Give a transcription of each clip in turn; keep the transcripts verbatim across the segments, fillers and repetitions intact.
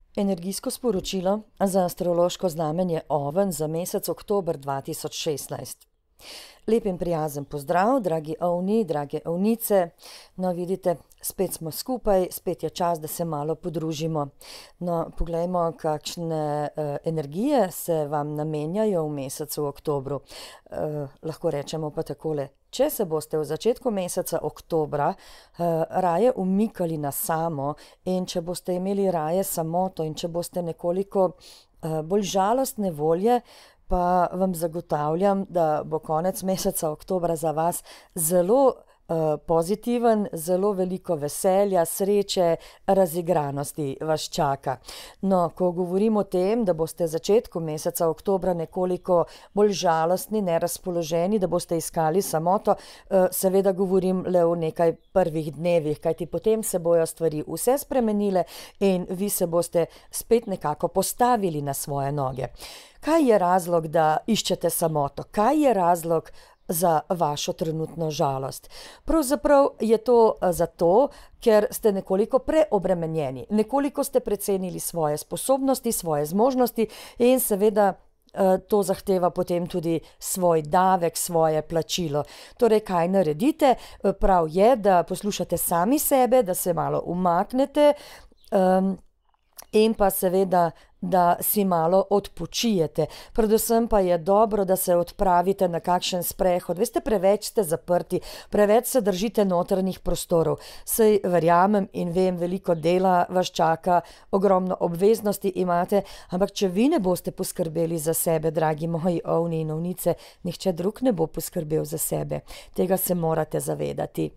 Energijsko sporočilo za astrološko znamenje Oven za mesec oktober dva tisoč šestnajst. Lep in prijazen pozdrav, dragi ovni, drage ovnice. No, vidite, spet smo skupaj, spet je čas, da se malo podružimo. No, poglejmo, kakšne uh, energije se vam namenjajo v mesecu oktobru. Uh, lahko rečemo pa takole. Če se boste v začetku meseca oktobra uh, raje umikali na samo in če boste imeli raje samoto in če boste nekoliko uh, bolj žalostne volje, pa vam zagotavljam, da bo konec meseca oktobra za vas zelo uh, pozitiven, zelo veliko veselja, sreče, razigranosti vas čaka. No, ko govorim o tem, da boste v začetku meseca oktobra nekoliko bolj žalostni, nerazpoloženi, da boste iskali samoto, uh, seveda govorim le o nekaj prvih dnevih, kajti potem se bojo stvari vse spremenile in vi se boste spet nekako postavili na svoje noge. Kaj je razlog, da iščete samoto? Kaj je razlog za vašo trenutno žalost? Pravzaprav je to zato, ker ste nekoliko preobremenjeni, nekoliko ste precenili svoje sposobnosti, svoje zmožnosti in seveda to zahteva potem tudi svoj davek, svoje plačilo. Torej, kaj naredite? Prav je, da poslušate sami sebe, da se malo umaknete um, in pa seveda, da si malo odpočijete. Predvsem pa je dobro, da se odpravite na kakšen sprehod. Veste, preveč ste zaprti, preveč se držite notranjih prostorov. Saj verjamem in vem, veliko dela vas čaka, ogromno obveznosti imate, ampak če vi ne boste poskrbeli za sebe, dragi moji ovni in ovnice, nihče drug ne bo poskrbel za sebe. Tega se morate zavedati.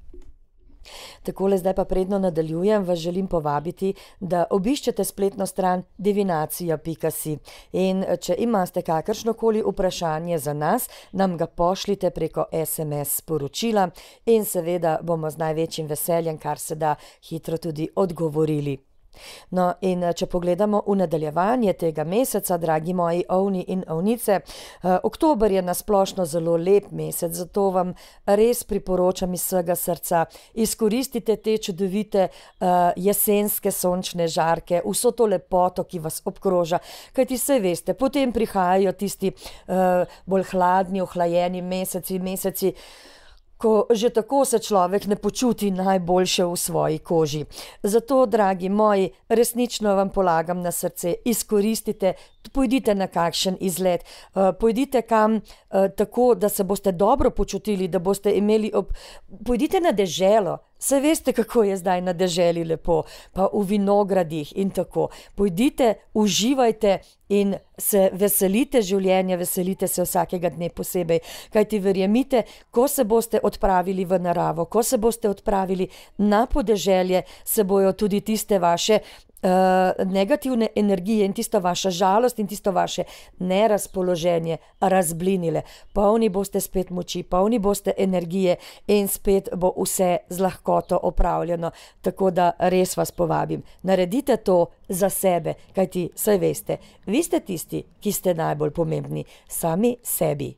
Takole, zdaj pa predno nadaljujem, vas želim povabiti, da obiščete spletno stran divinacija pika si in če imate kakršnokoli vprašanje za nas, nam ga pošljite preko es em es sporočila in seveda bomo z največjim veseljem kar se da hitro tudi odgovorili. No, in če pogledamo v nadaljevanje tega meseca, dragi moji ovni in ovnice, oktober je nasplošno zelo lep mesec, zato vam res priporočam iz vsega srca, izkoristite te čudovite uh, jesenske sončne žarke, vso to lepoto, ki vas obkroža, kajti saj veste, potem prihajajo tisti uh, bolj hladni, ohlajeni meseci, meseci, ko že tako se človek ne počuti najboljše v svoji koži. Zato, dragi moji, resnično vam polagam na srce, izkoristite, pojdite na kakšen izlet, pojdite kam tako, da se boste dobro počutili, da boste imeli ob... Pojdite na deželo, saj veste, kako je zdaj na deželi lepo, pa v vinogradih in tako. Pojdite, uživajte in se veselite življenja, veselite se vsakega dne posebej, kajti verjemite, ko se boste odpravili v naravo, ko se boste odpravili na podeželje, se bojo tudi tiste vaše Uh, negativne energije in tisto vaša žalost in tisto vaše nerazpoloženje razblinile. Polni boste spet moči, polni boste energije in spet bo vse z lahkoto opravljeno. Tako da res vas povabim, naredite to za sebe, kajti saj veste, vi ste tisti, ki ste najbolj pomembni, sami sebi.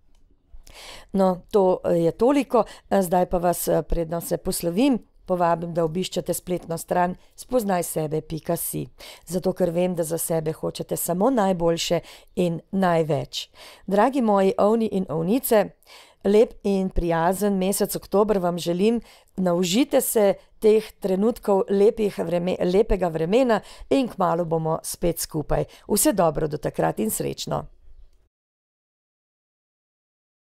No, to je toliko, zdaj pa vas, predno se poslovim, povabim, da obiščete spletno stran spoznaj sebe pika si, zato ker vem, da za sebe hočete samo najboljše in največ. Dragi moji ovni in ovnice, lep in prijazen mesec oktober vam želim, naužite se teh trenutkov lepih vreme, lepega vremena in kmalu bomo spet skupaj. Vse dobro do takrat in srečno!